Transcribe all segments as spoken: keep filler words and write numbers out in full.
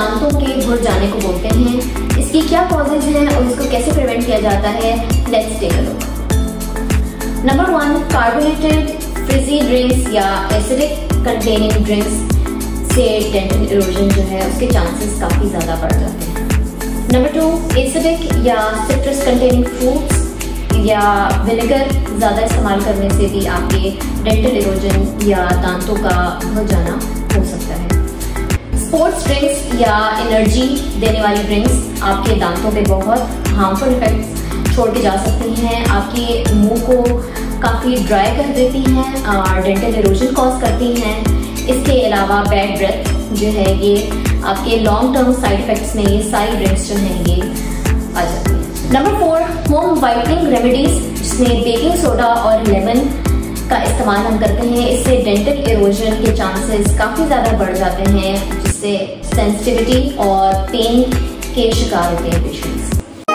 दांतों के घुट जाने को बोलते हैं। इसकी क्या कॉजेज हैं और इसको कैसे प्रिवेंट किया जाता है, let's take a look. Number one, carbonated fizzy drinks या एसिडिक कंटेनिंग ड्रिंक्स से डेंटल इरोजन जो है उसके चांसेस काफ़ी ज़्यादा बढ़ जाते हैं। नंबर टू, एसिडिक या सिट्रस कंटेनिंग फ्रूट्स या विनेगर ज़्यादा इस्तेमाल करने से भी आपके डेंटल इरोजन या दांतों का घुट जाना हो सकता है। स्पोर्ट्स ड्रिंक्स या एनर्जी देने वाली ड्रिंक्स आपके दांतों पे बहुत हार्मफुल इफेक्ट्स छोड़ के जा सकती हैं, आपके मुंह को काफ़ी ड्राई कर देती हैं और डेंटल इरोजन कॉज करती हैं। इसके अलावा बैड ब्रेथ जो है ये आपके लॉन्ग टर्म साइड इफेक्ट्स में ये सारी ड्रिंक्स जो हैं ये आ जाती हैं। Number four, home whitening remedies जिसमें बेकिंग सोडा और लेमन का इस्तेमाल हम करते हैं। इससे डेंटल इरोजन के चांसेस काफ़ी ज़्यादा बढ़ जाते हैं, जिससे सेंसिटिविटी और पेन के शिकार होते हैं पेशेंट्स।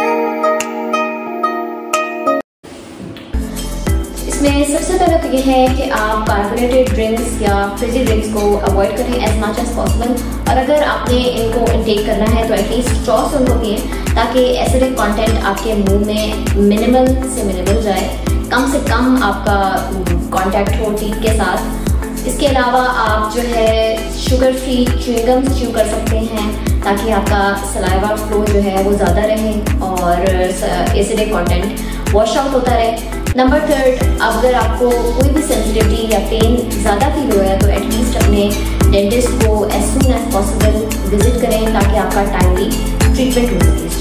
इसमें सबसे पहले तो ये है कि आप कार्बोनेटेड ड्रिंक्स या फ्रिजी ड्रिंक्स को अवॉइड करें एज मच एज पॉसिबल, और अगर आपने इनको इनटेक करना है तो एटलीस्ट स्ट्रॉ से उनको पिए ताकि एसिडिक कंटेंट आपके मुंह में मिनिमल से मिनिमल जाए, कम से कम आपका कांटेक्ट हो टीथ के साथ। इसके अलावा आप जो है शुगर फ्री च्युइंगम्स च्यू कर सकते हैं ताकि आपका सलाइवा फ्लो जो है वो ज़्यादा रहे और एसिडिक कंटेंट वॉश आउट होता रहे। नंबर थर्ड, अगर आपको कोई भी सेंसिटिविटी या पेन ज़्यादा फील हो रहा है तो एटलीस्ट अपने डेंटिस्ट को as soon as possible visit करें ताकि आपका टाइमली ट्रीटमेंट हो सके।